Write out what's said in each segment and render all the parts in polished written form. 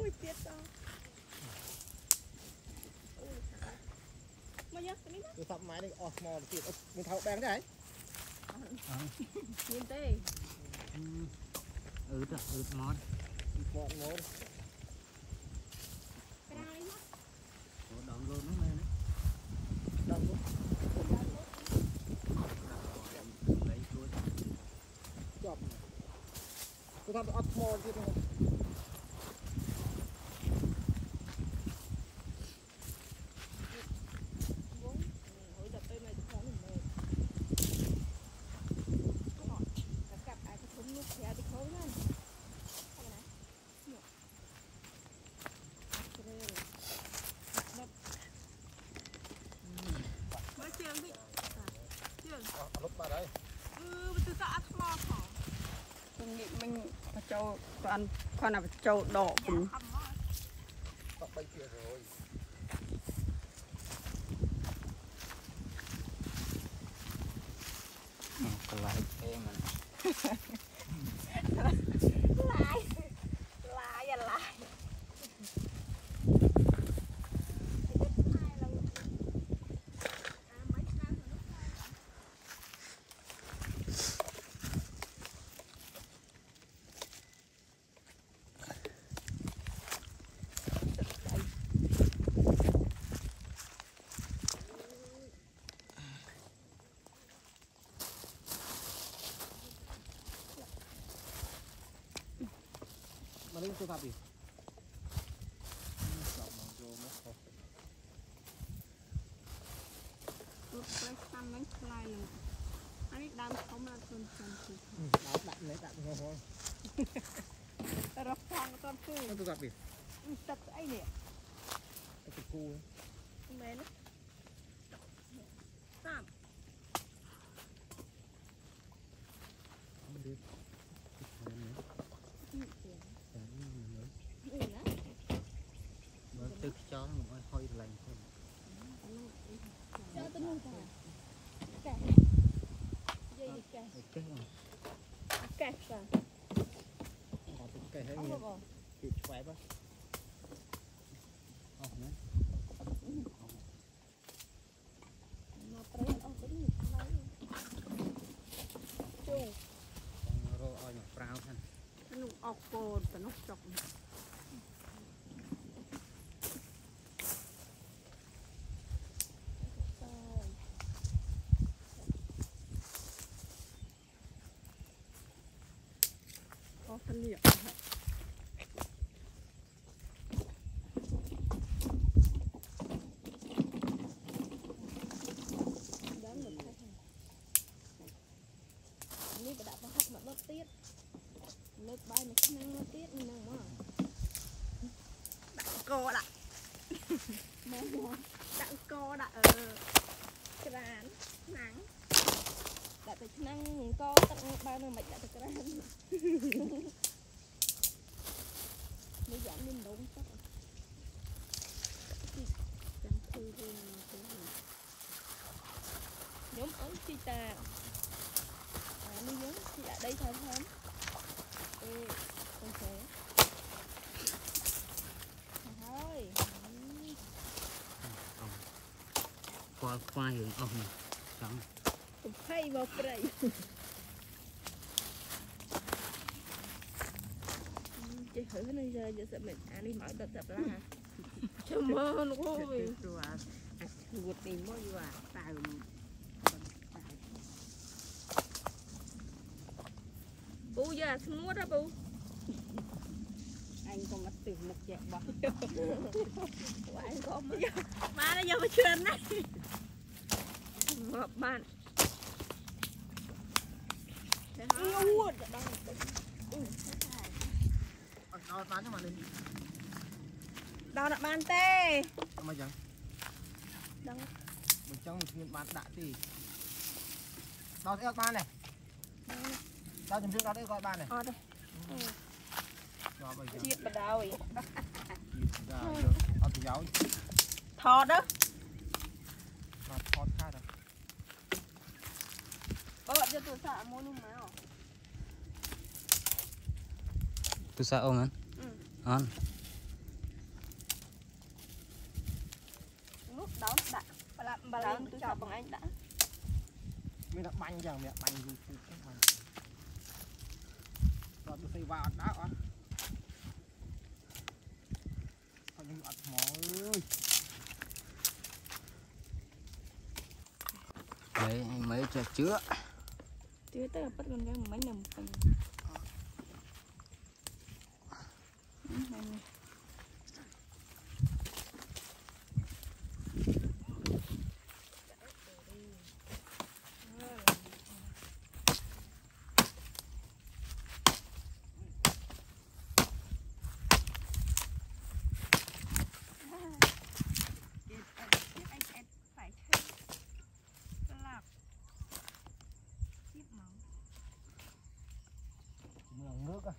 ui tiết sao mà nhá cái này tôi thắp máy đi mò tiệt mình tháo bén đấy nhìn tê món món cái này nhá đóng luôn đúng không đóng luôn lấy chuối chọc tôi thắp mò tiệt không lúc bà đây từ xã mò hả mình châu con nào châu đỏ bự tóc bay kia rồi còn lại em mà lại mà lên tôi thắp đi anh đang không là tuần đặt lấy đặt ngon ngon rập phong con phu tôi thắp đi tập ấy nè cái cu mẹ nó tạm tức chó một hơi lành thôi cho tôi nuôi cả dây cả cả sao cái hết không có bị khỏe quá mà tới ông tới đi lấy chung rồi oi nhặt rau thân nó ọc cồn và nó chọc có phân liệu tiết nước bay mà năng tiết như nào mà đặt co đặt đặt co đặt cái rán nắng đặt cái năng co tận bao nhiêu mạch đặt cái rán mới giảm lên đúng chắc nhóm ấn chi ta nó giống chị ở đây thôi không? Ê, con sẽ thôi qua hướng ông này trắng cũng hay vào đây chị thử bây giờ sẽ mình ăn đi mở tập là cho mơ nó ôi một tìm mỗi vừa tài bố giờ mua đó bố anh có mất từ một chẹo bò anh có mất má nó giờ mà truyền đấy ngọt bạn yêu đau bán cho mà lên đau đã ban tê mà chẳng đau mình trong miền bán đã thì đau sẽ ban này đau chấm trước đó đây gọi ban này đây rồi chiết vào đâu vậy ở giáo thọt đó mà thọt khác rồi cho tôi xả mua luôn mà tôi xả ông ăn ăn bà lên tôi chọc bằng anh đã mình đã bánh chẳng mẹ bánh gì cũng bánh rồi tôi xây vào đá á còn những ớt mỏ ơi mấy cho chứa tới là bắt con gái mấy nằm này nước á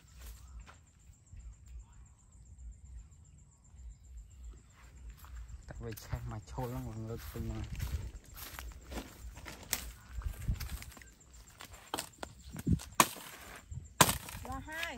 tại vì chắc mà trôi lắm mọi người từng mà là hai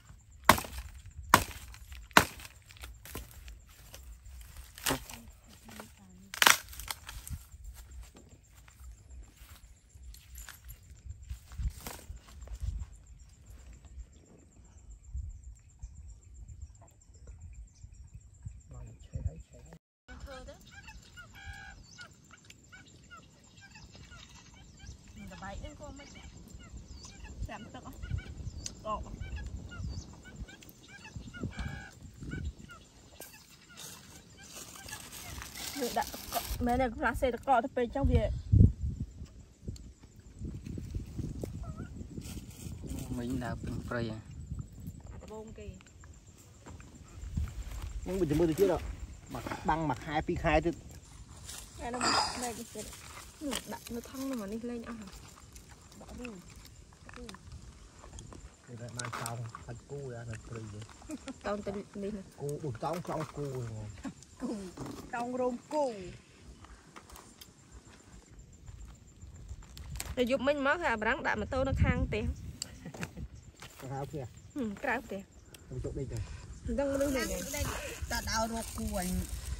bảy con mấy giảm tức không? Cọ. Người đã mấy này là xe cọ thì bên trong việc mình đã bình prey à bông kì nhưng mình chỉ mua được chưa đâu mặc băng mặc hai pi khai thôi này nó này cái xe đặt nó thăng mà đi lên à bỏ đi thì lại mang xong thành cu ra là cười vậy tao tên đi nè cu bụt trong cu cu trong rôm cu để giúp mình mất là bắn đạn mà tôi nó khang tiền cái áo kia cái tiền mình chỗ đây rồi đang đứng này này ta đào ruột cu anh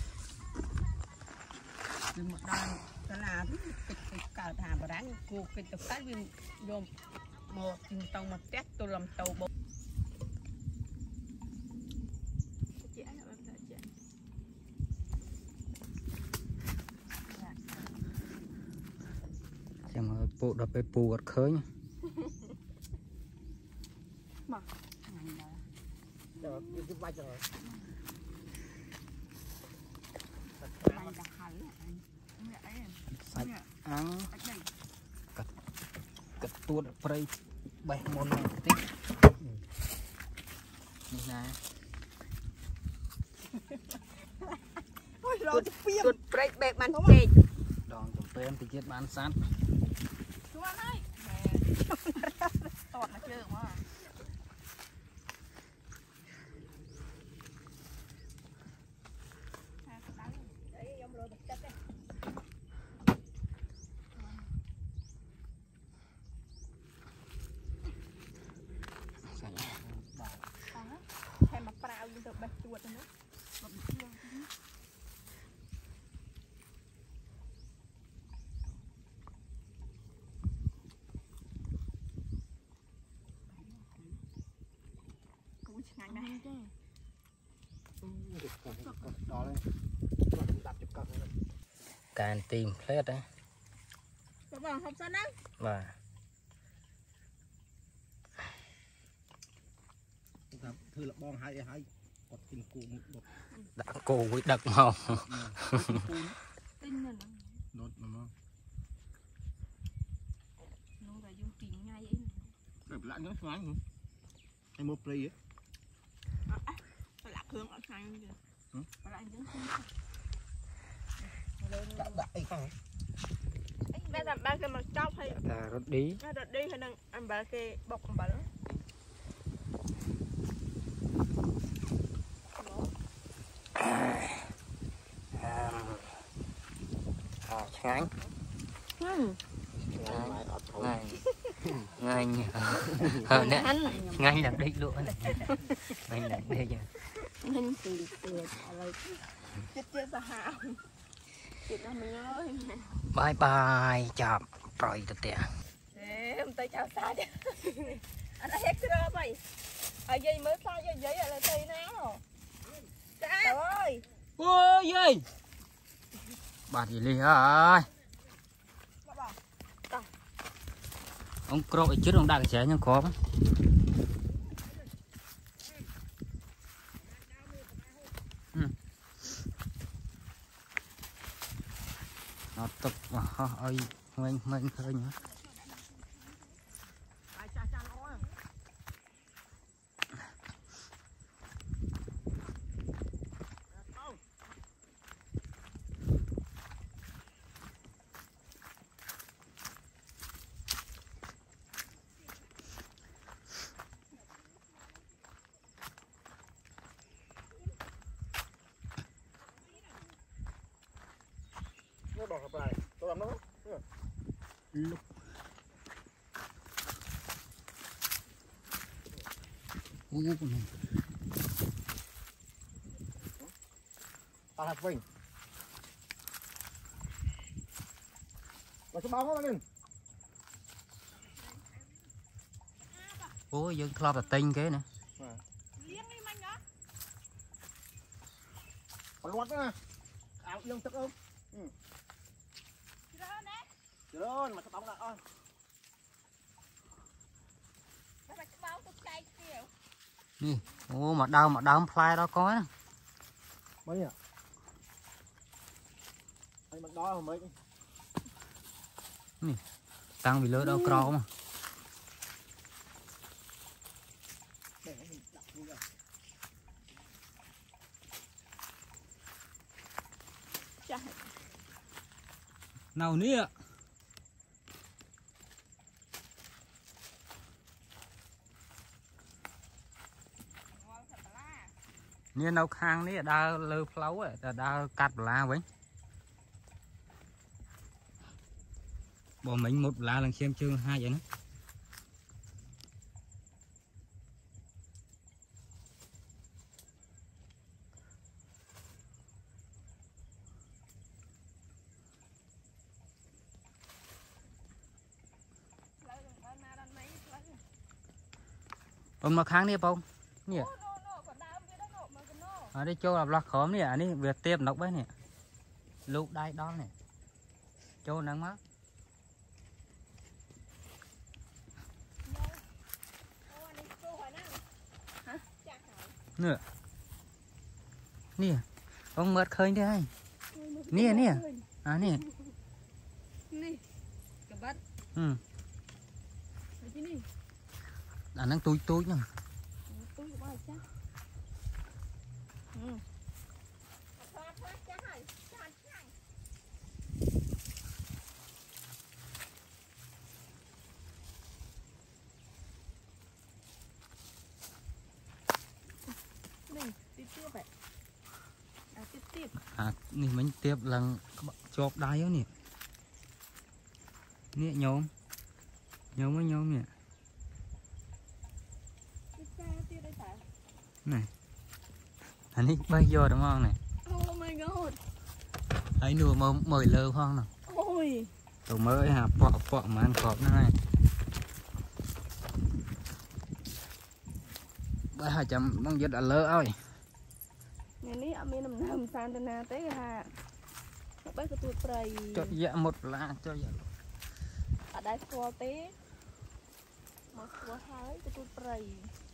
từ một đàn ta làm cái cào thả và đánh cu cái tập sát viên dồn một tông một tét tôi làm tàu bộ xem mà bộ đậpไปปูgật khơi nhá rồi cái vai rồi sạch ăn cật tuột prey bảy môn này tíนี่นะ rồi tuột break bẹp bàn chê ดองจำเป็นที่เจ็ดบ้านซัด chú ăn ơi tọt là chưa mà mà prao như được bạch chuột nữa cũng ngày này đó lên đặt chụp cặp này การตีมเพลสนะ có bằng học sinh á ว่า thư là bong hai cột kinh cụ một đột ดักโกวิดักเมา tin rồi đột mà nó là dùng kính ngay vậy đẹp lại nữa xoáy nữa hay mua play ấy lạc hương ở sang kìa lại những đại không bây giờ ba cái mặt chóc hay แต่รถดี nó đợt đi hay đang ăn ba cái bọc bẩn ឆ្ងាញ់ง่ายง่ายnè ngay làm đi luôn ngay làm đi nên từ từอะไรchết chết sao hào Chuyện đó mình ơi. bye bye chào rồi tụi tè Em tay chào xa chứ. Anh hết chưa vậy? À dây mới xa cho giấy là tay nào. Trời ơi. ôi ơi bà gì li ơi ông cro chết ông đang trẻ nhưng khó nó tập ơi mình khơi nhá nó đỏ hợp lại tôi làm nó lúc này ta hạt vinh nó sẽ báo nó lên ôi dương club là tinh cái nè còn loạt nữa nè áo lương thức không rồi mà cái bóng lại ơi nè ô mà đau fly đó có nè mấy à mấy mặt đó mấy tăng bị lỡ đâu cro mà nào nè nè nấu khang nè đa lơ pháo ấy đa cắt lá vậy bỏ mình một lá lần xem chương hai vậy nữa ông nó kháng đi không nè ở đây châu là khóm nè anh ấy việc tiêm nọc đấy nè lúc đây đó nè châu nắng má nè nè ông mệt khơi đi ai nè nè à nè ừ anh đang tôi nè à nè mình tiếp lần chọc đai đó nè nè nhôm với nhôm nè này anh ấy bay vô đúng không này Oh my god ấy nua mời lơ hoang nào ôi tụi mới hả bọ mà ăn cọp nó này bây giờ chậm mong giật đã lơ ơi ngày ní ở bên nằm Santana tới ha bé của tôi prey cho dạ một lá cho dạ ở đây qua té một qua hai của tôi prey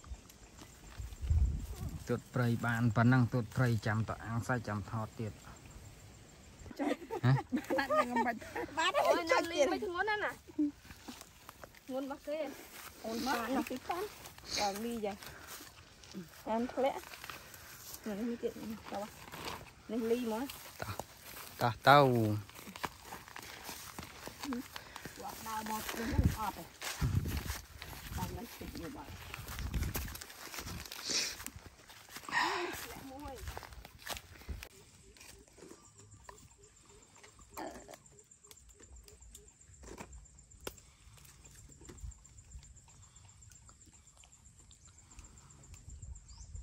tuột prey bàn và năng tuột prey chậm tọa ăn sai chậm thọt tiệt hả ôi năm ly mấy ngón đó nè ngón bác kia ngón bác nó cái con còn ly vậy ăn lẽ này như chuyện tao này ly mà tao đào một cái nó ọp này đào lấy thịt nhiều vậy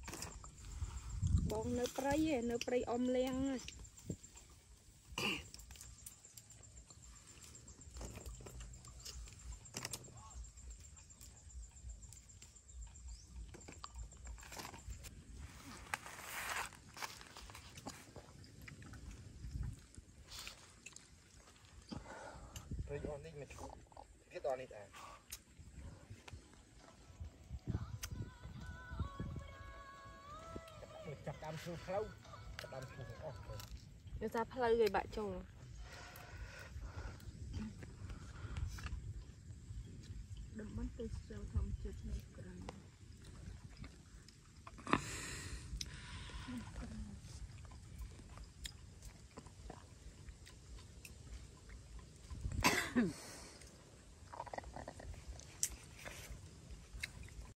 bông nơi prey om len នេះមិនឈប់វាតនេះដែរចាប់តាមធ្វើផ្លូវចាប់តាមធ្វើអស់ទៅ Người ta phải lấy người bạn chồng đâm bắn từ sâu thầm chụp này cần